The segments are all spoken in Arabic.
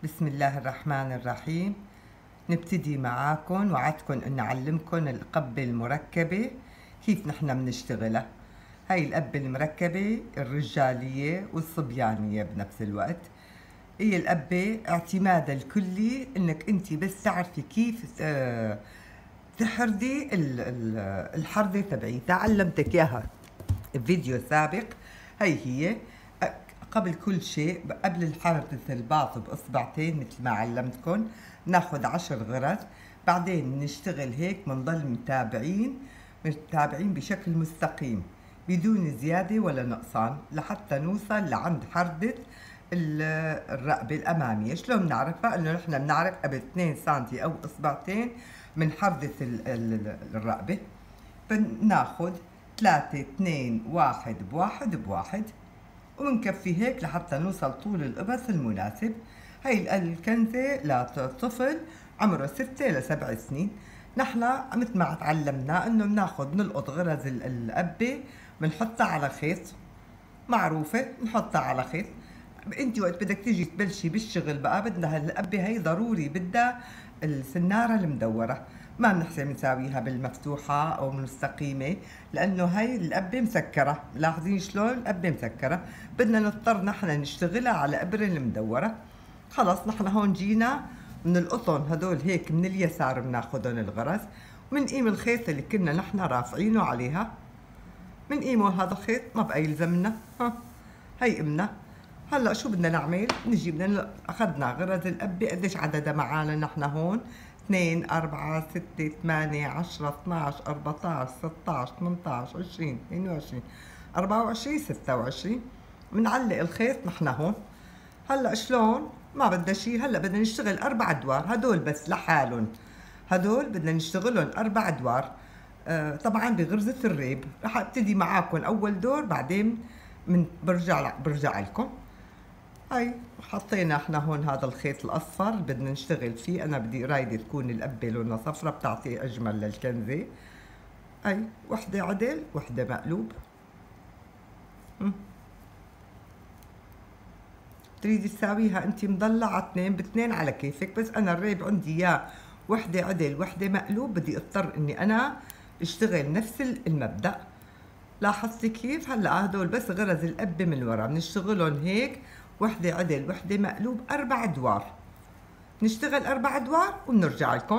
بسم الله الرحمن الرحيم. نبتدي معاكم، وعدتكم ان اعلمكم القبة المركبة كيف نحن بنشتغلها. هاي القبة المركبة الرجالية والصبيانية بنفس الوقت. هي القبة اعتمادها الكلي انك انت بس تعرفي كيف تحردي الحردة تبعيتها. علمتك اياها فيديو سابق. هي قبل كل شيء، قبل حردة الباط بإصبعتين مثل ما علمتكم، ناخذ 10 غرز. بعدين نشتغل هيك، بنضل متابعين بشكل مستقيم بدون زيادة ولا نقصان لحتى نوصل لعند حردة الرقبة الأمامية. شلون بنعرفها؟ إنه نحن بنعرف قبل 2 سم أو إصبعتين من حردة الرقبة. بناخذ 3 2 1 بواحد بواحد، وبنكفي هيك لحتى نوصل طول القبس المناسب. هاي الكنزة لطفل عمره 6 ل 7 سنين. نحن مثل ما تعلمنا انه بناخذ نلقط غرز القبة، بنحطها على خيط، معروفة، نحطها على خيط. انت وقت بدك تيجي تبلشي بالشغل بقى، بدها القبة هي ضروري بدها السنارة المدورة. ما بنحسن نساويها بالمفتوحة او مستقيمة، لانه هاي القبة مسكرة. لاحظين شلون القبة مسكرة؟ بدنا نضطر نحن نشتغلها على ابرة المدورة. خلص نحن هون جينا من القطن هدول هيك من اليسار بناخذهم الغرز، ومنقيم الخيط اللي كنا نحن رافعينه عليها. منقيمه هذا الخيط، ما بقى يلزمنا. هي قمنا. هلا شو بدنا نعمل؟ نجي بدنا اخذنا غرز القبة. قديش عددها معانا نحن هون؟ 2 4 6 8 10 12 14 16 18 20 22 24 26. بنعلق الخيط نحن هون. هلا شلون؟ ما بدنا شيء. هلا بدنا نشتغل 4 ادوار هدول بس لحالهم. هدول بدنا نشتغلهم 4 ادوار. طبعا بغرزة الريب. رح ابتدي معاكم اول دور، بعدين برجع لكم. هاي حطينا احنا هون هذا الخيط الاصفر اللي بدنا نشتغل فيه. انا بدي رايدة تكون القبة لونها صفرة، بتعطي اجمل للكنزة. هاي وحدة عدل وحدة مقلوب. تريدي تساويها انت مضلعة 2 ب2 على كيفك، بس انا الريب عندي اياه وحدة عدل وحدة مقلوب. بدي اضطر اني انا اشتغل نفس المبدأ. لاحظتي كيف؟ هلا هدول بس غرز القبة من ورا بنشتغلهم هيك، وحدة عدل وحدة مقلوب، 4 ادوار. نشتغل 4 ادوار وبنرجع لكم.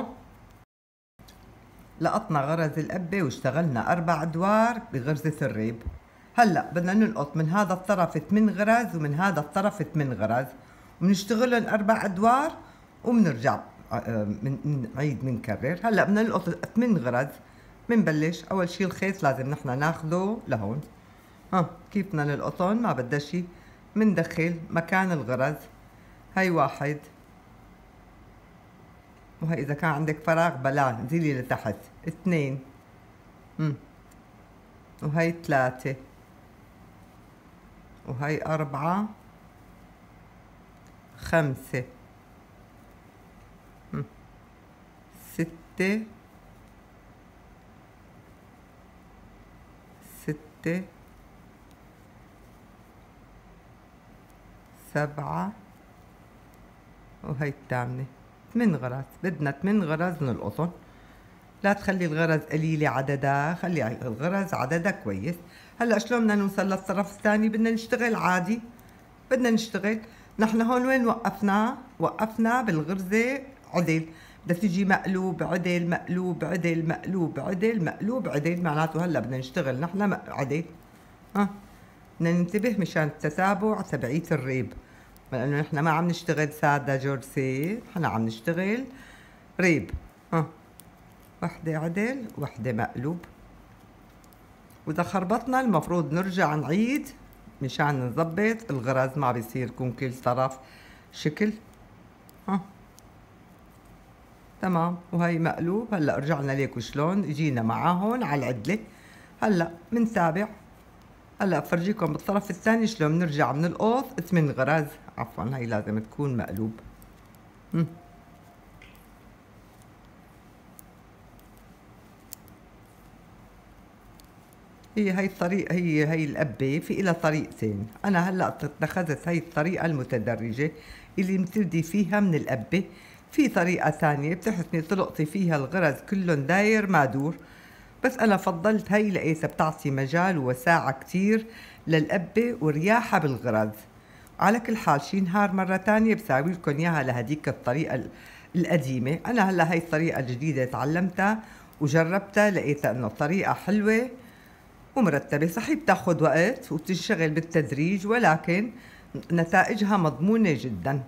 لقطنا غرز القبة واشتغلنا 4 ادوار بغرزة الريب. هلا بدنا نلقط من هذا الطرف 8 غرز ومن هذا الطرف 8 غرز، وبنشتغلهم 4 ادوار وبنرجع نعيد بنكرر. هلا بدنا نلقط 8 غرز. بنبلش اول شي الخيط لازم نحن ناخده لهون. كيف بدنا نلقطهم؟ ما بدها شي، بندخل مكان الغرز. هاي 1، وهي اذا كان عندك فراغ بلا انزلي لتحت. 2، وهي 3، وهي 4، 5، 6، 6، 7، وهي 8. 8 غرز. بدنا 8 غرز نلقطن. لا تخلي الغرز قليلة عددها، خلي الغرز عددها كويس. هلا شلون بدنا نوصل للطرف الثاني؟ بدنا نشتغل عادي. بدنا نشتغل نحن هون وين وقفنا بالغرزة عدل. بدها تيجي مقلوب عدل مقلوب عدل مقلوب عدل مقلوب عدل، معناته هلا بدنا نشتغل نحن عدل. بدنا ننتبه مشان التتابع تبعية الريب، لأنه نحن ما عم نشتغل سادة جورسي، نحن عم نشتغل ريب. وحدة عدل وحدة مقلوب. وإذا خربطنا المفروض نرجع نعيد مشان نظبط الغرز، ما بيصير يكون كل طرف شكل. تمام. وهي مقلوب. هلا رجعنا ليكوا شلون اجينا معاهن على العدلة. هلا بنتابع. هلا بفرجيكم بالطرف الثاني شلون بنرجع بنلقط 8 غرز. عفوا هي لازم تكون مقلوب. هي الطريقة، هي القبة في إلها طريقتين. أنا هلأ اتخذت هي الطريقة المتدرجة اللي بتبدي فيها من القبة. في طريقة تانية بتحسني تلقطي فيها الغرز كلهم داير ما دور، بس أنا فضلت هي لقيتها بتعطي مجال ووساعة كتير للقبة ورياحة بالغرز. على كل حال شي نهار مرة تانية بساوي لكم إياها لهديك الطريقة القديمة. أنا هلا هي الطريقة الجديدة تعلمتها وجربتها، لقيتها إنه طريقة حلوة ومرتبة. صحيح بتاخد وقت وبتنشغل بالتدريج، ولكن نتائجها مضمونة جدا.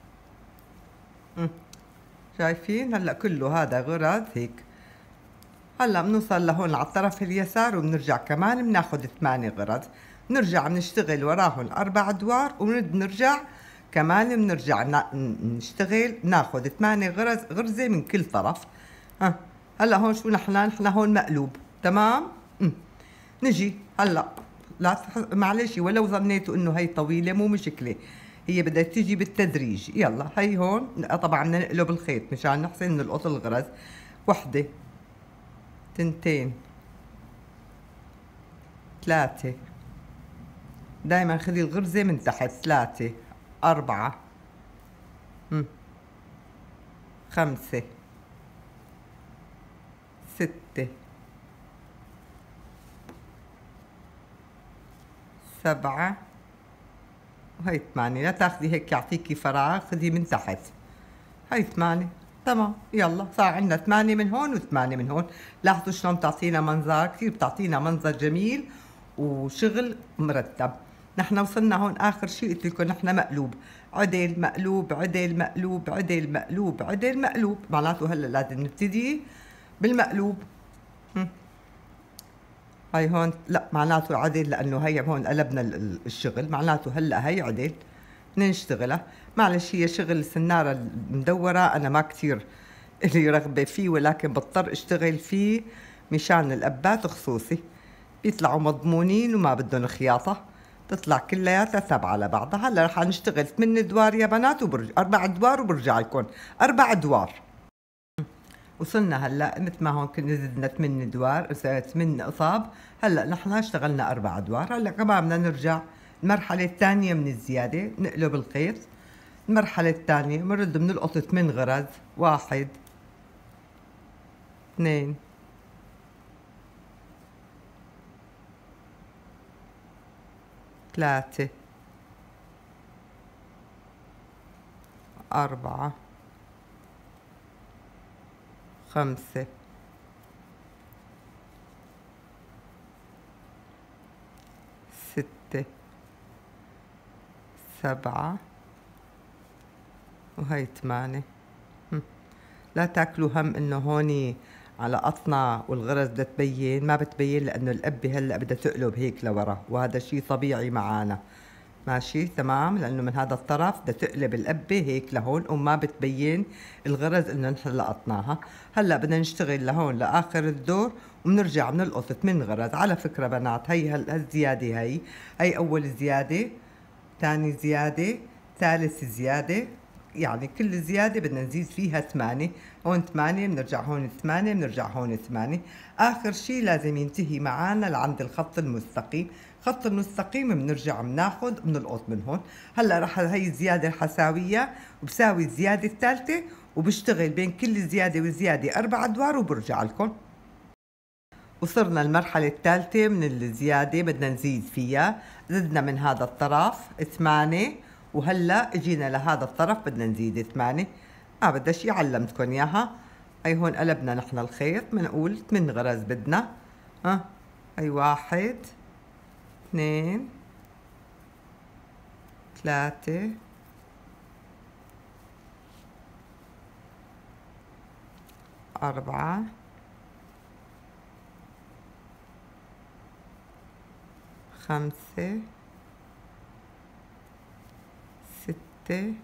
شايفين هلا كله هذا غرز هيك. هلا بنوصل لهون على الطرف اليسار وبنرجع كمان بناخد 8 غرز، بنرجع بنشتغل وراهن 4 ادوار وبنرجع كمان بنرجع نشتغل ناخد 8 غرزة من كل طرف. هلا هون شو نحن هون مقلوب، تمام. نجي هلا لا معلش، ولو ظنيتوا انه هي طويله مو مشكله، هي بدها تيجي بالتدريج. يلا هي هون طبعا بدنا نقلب الخيط مشان نحسن نلقط الغرز. وحده، تنتين، 3، دايما خذي الغرزه من تحت، 3، 4، 5، 6، 7، وهي 8. لا تاخذي هيك يعطيكي فراغ، خذي من تحت. هي 8، تمام. يلا صار عندنا 8 من هون و8 من هون. لاحظوا شلون بتعطينا منظر، كثير بتعطينا منظر جميل وشغل مرتب. نحن وصلنا هون اخر شيء قلت لكم نحن مقلوب، عدل مقلوب عدل مقلوب عدل مقلوب عدل مقلوب، معناته هلا لازم نبتدي بالمقلوب. هاي هون لا معناته عدل، لانه هي هون قلبنا الشغل، معناته هلا هي عدل بدنا نشتغلها. معلش هي شغل السناره المدوره انا ما كثير لي رغبه فيه، ولكن بضطر اشتغل فيه مشان القبات خصوصي بيطلعوا مضمونين وما بدهم خياطه، تطلع كلياتها ثابعه على بعضها. هلا رح نشتغل 8 ادوار يا بنات 4 ادوار وبرجع لكم 4 ادوار. وصلنا هلا مثل ما هون كنا زدنا 8 ادوار 8 قصاب. هلا نحن اشتغلنا 4 ادوار. هلا كمان بدنا نرجع المرحله الثانيه من الزياده، نقلب الخيط. المرحله الثانيه بنرد بنلقط 8 غرز، 1، 2، 3، 4، 5، 6، 7، وهي 8. لا تاكلوا هم انه هوني على قطنة والغرز بدها تبين، ما بتبين لانه القبة هلا بدها تقلب هيك لورا، وهذا شيء طبيعي معانا. ماشي تمام، لانه من هذا الطرف بدها تقلب القبة هيك لهون وما بتبين الغرز انه نحن لقطناها. هلا بدنا نشتغل لهون لاخر الدور وبنرجع بنلقط 8 غرز. على فكرة بنات هي هالزيادة هي اول زيادة، ثاني زيادة، ثالث زيادة، يعني كل زيادة بدنا نزيد فيها 8. هون 8 بنرجع هون 8 بنرجع هون 8. آخر شي لازم ينتهي معانا لعند الخط المستقيم. خط المستقيم بنرجع بناخد بنلقط من هون. هلا رح هي الزيادة الحساوية وبساوي الزيادة الثالثة وبشتغل بين كل زيادة وزيادة 4 أدوار وبرجع لكم. وصرنا المرحلة الثالثة من الزيادة بدنا نزيد فيها، زدنا من هذا الطرف 8 وهلا اجينا لهذا الطرف بدنا نزيد 8. ما بدها شي، علمتكم اياها. هي هون قلبنا نحن الخيط، بنقول 8 غرز بدنا. هي 1، 2، 3، 4، 5، 6،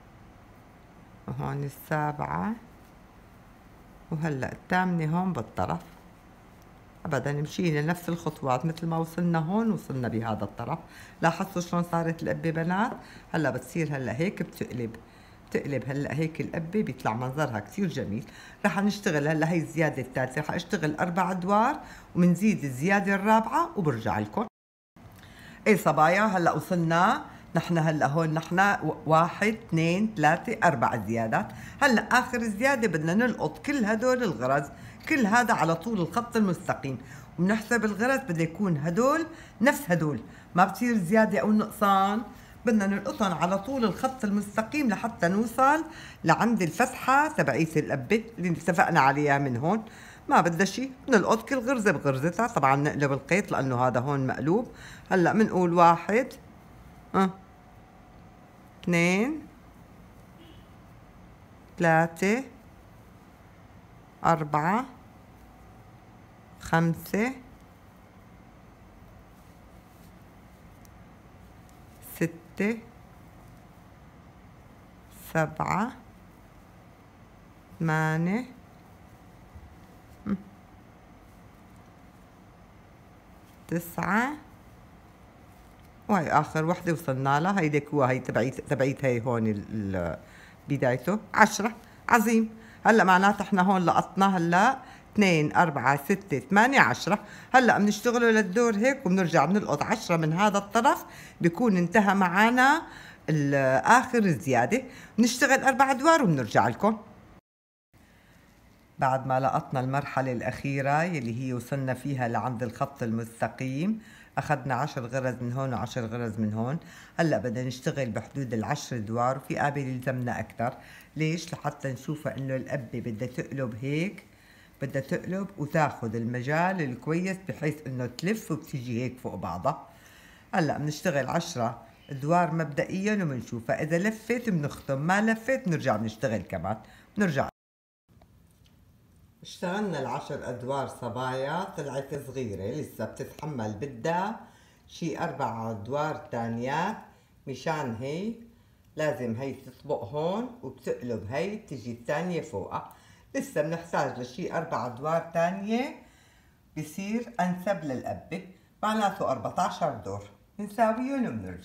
وهون 7، وهلا 8 هون بالطرف. ابدا مشينا نفس الخطوات مثل ما وصلنا هون وصلنا بهذا الطرف. لاحظتوا شلون صارت القبة بنات؟ هلا بتصير هلا هيك بتقلب. بتقلب هلا هيك القبة بيطلع منظرها كتير جميل. رح نشتغل هلا هي الزيادة الثالثة، رح اشتغل 4 أدوار وبنزيد الزيادة الرابعة وبرجع لكم. ايه صبايا هلا وصلنا نحن هلا هون نحن 1 2 3 4 زيادات. هلا اخر زيادة بدنا نلقط كل هدول الغرز، كل هذا على طول الخط المستقيم، وبنحسب الغرز بده يكون هدول نفس هدول، ما بتصير زيادة او نقصان، بدنا نلقطهم على طول الخط المستقيم لحتى نوصل لعند الفتحة تبعية القبة اللي اتفقنا عليها من هون. ما بدها شيء، نلقط كل غرزة بغرزتها، طبعا نقلب الخيط لأنه هذا هون مقلوب. هلا بنقول 1 2 3 4 5 6 7 8 9 وهي اخر وحده وصلنا لها، هيديك هو هي تبعيت هي هون بدايته 10. عظيم. هلا معناتها احنا هون لقطنا هلا 2 4 6 8 10. هلا بنشتغله للدور هيك وبنرجع بنلقط 10 من هذا الطرف، بيكون انتهى معنا اخر الزياده. بنشتغل 4 ادوار وبنرجع لكم. بعد ما لقطنا المرحلة الأخيرة يلي هي وصلنا فيها لعند الخط المستقيم، أخذنا 10 غرز من هون و10 غرز من هون. هلأ بدنا نشتغل بحدود ال10 أدوار، وفي قابل يلزمنا أكثر. ليش؟ لحتى نشوفها إنه القبة بدها تقلب هيك، بدها تقلب وتاخذ المجال الكويس بحيث إنه تلف وبتيجي هيك فوق بعضها. هلأ بنشتغل 10 أدوار مبدئيا وبنشوفها، إذا لفت بنختم، ما لفت بنرجع بنشتغل كمان. بنرجع اشتغلنا ال10 أدوار صبايا، طلعت صغيرة لسه بتتحمل، بدها شي 4 أدوار تانيات. مشان هي لازم هي تطبق هون وبتقلب هي تجي التانية فوقها. لسه بنحتاج لشي 4 أدوار تانية بصير أنسب للقبة، معناته 14 دور بنساويهم وبنرجع.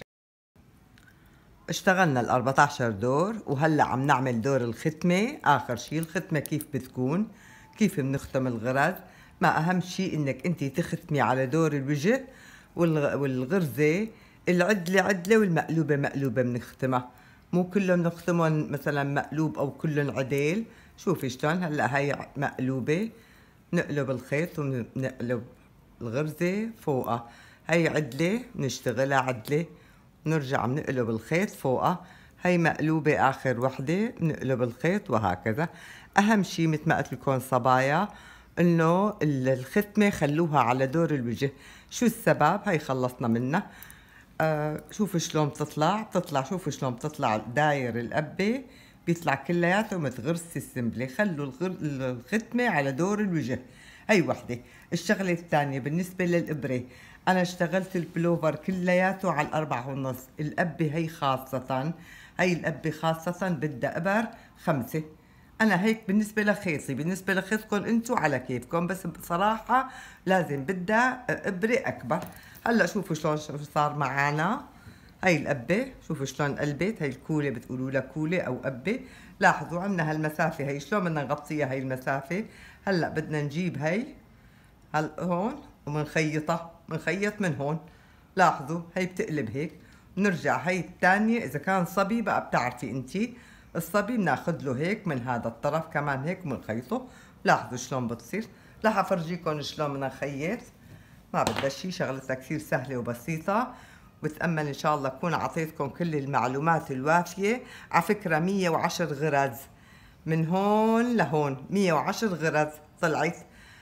اشتغلنا ال 14 دور وهلا عم نعمل دور الختمة. آخر شي الختمة كيف بتكون، كيف بنختم الغرز. ما أهم شيء إنك أنت تختمي على دور الوجه، والغرزة العدلة عدلة والمقلوبة مقلوبة بنختمها، مو كلهم بنختمهم مثلا مقلوب أو كلهم عديل. شوفي شلون هلا هي مقلوبة، نقلب الخيط ونقلب الغرزة فوقها. هي عدلة بنشتغلها عدلة، نرجع بنقلب الخيط فوقها. هي مقلوبة آخر وحدة بنقلب الخيط، وهكذا. أهم شي مثل ما قلت لكم صبايا إنه الختمة خلوها على دور الوجه. شو السبب؟ هي خلصنا منها. شوفوا شلون بتطلع شوفوا شلون بتطلع داير القبة، بيطلع كلياته متغرس السنبلة. خلوا الختمة على دور الوجه. هي وحدة. الشغلة الثانية بالنسبة للإبرة، أنا اشتغلت البلوفر كلياته على 4.5. القبة هي خاصة، هي القبة خاصة بدها إبر 5. أنا هيك بالنسبة لخيطي، بالنسبة لخيطكم أنتو على كيفكم، بس بصراحة لازم بدها إبرة أكبر. هلا شوفوا شلون صار معانا. هي القبة شوفوا شلون قلبت، هي الكولة بتقولوا لها كولة أو قبة. لاحظوا عندنا هالمسافة، هي شلون بدنا نغطيها هي المسافة. هلا بدنا نجيب هي هون ومنخيطها، منخيط من هون. لاحظوا هي بتقلب هيك، بنرجع هي الثانية. إذا كان صبي بقى بتعرفي أنتي الصبي بناخذ له هيك من هذا الطرف كمان هيك وبنخيطه. لاحظوا شلون بتصير. رح أفرجيكم شلون بدنا نخيط، ما بدها شي، شغلتها كثير سهلة وبسيطة. بتأمل إن شاء الله أكون أعطيتكم كل المعلومات الوافية. على فكرة 110 غرز من هون لهون، 110 غرز طلعت.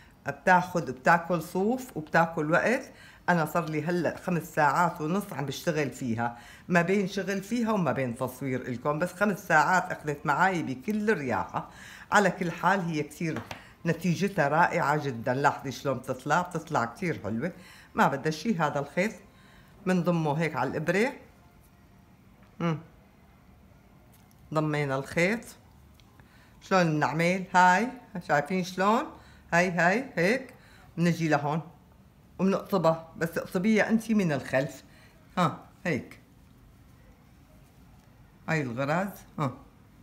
بتاكل صوف وبتاكل وقت. أنا صار لي هلأ 5 ساعات ونص عم بشتغل فيها، ما بين شغل فيها وما بين تصوير لكم، بس 5 ساعات أخذت معي بكل الرياحة. على كل حال هي كثير نتيجتها رائعة جدا. لاحظي شلون بتطلع كثير حلوة. ما بدها شي. هذا الخيط بنضمه هيك على الإبرة. ضمينا الخيط. شلون بنعمل هاي، شايفين شلون؟ هاي هيك بنجي لهون وبنقطبها، بس اقطبيها انتي من الخلف. هيك هاي الغرز.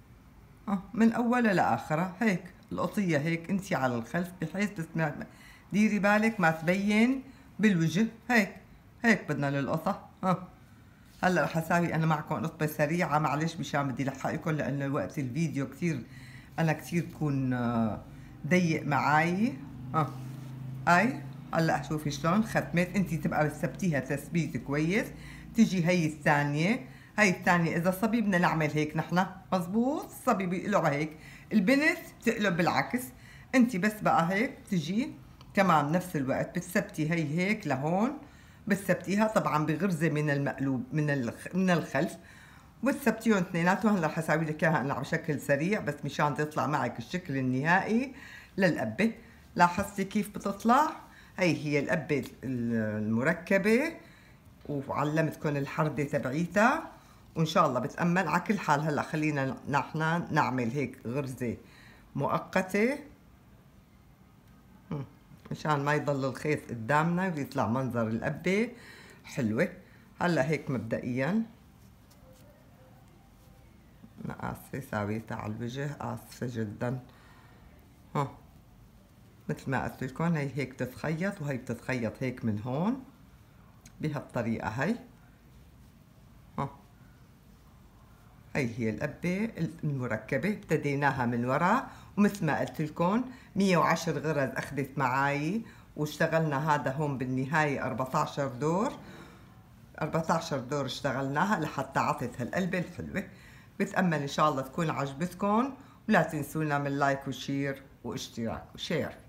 من اولها لاخرها هيك القطيه هيك انت على الخلف، بحيث بس ديري بالك ما تبين بالوجه. هيك بدنا للقطه. هلا رح اساوي انا معكم قطبه سريعه، معلش مشان بدي لحقكم لانه وقت الفيديو كثير بكون ضيق معي. هاي هلا شوفي شلون ختمت. انت تبقى تثبتيها تثبيت كويس. تجي هي الثانيه، اذا صبي بدنا نعمل هيك نحن، مزبوط. الصبي بيقلب هيك، البنت بتقلب بالعكس. انت بس بقى هيك تجي كمان بنفس الوقت بتثبتي هيك لهون، بتثبتيها طبعا بغرزه من المقلوب من الخلف، وتثبتيهم اثنيناتهم. هلا رح اسوي لك اياها انا على شكل سريع بس مشان تطلع معك الشكل النهائي للقبه. لاحظتي كيف بتطلع؟ هي القبه المركبه، وعلمتكم الحردة تبعيتها، وان شاء الله بتأمن على كل حال. هلا خلينا نحن نعمل هيك غرزة مؤقتة مشان ما يضل الخيط قدامنا ويطلع منظر القبة حلوة. هلا هيك مبدئيا انا اسفة ساويتها على الوجه، اسفة جدا. مثل ما قلت لكم هي هيك بتتخيط، وهي بتتخيط هيك من هون بهالطريقة. هي القبة المركبة ابتديناها من ورا، ومثل ما قلت لكم 110 غرز اخذت معاي، واشتغلنا هذا هون بالنهاية 14 دور. 14 دور اشتغلناها لحتى عطت هالقلبة الحلوة. بتأمل ان شاء الله تكون عجبتكم، ولا تنسونا من لايك وشير واشتراك وشير.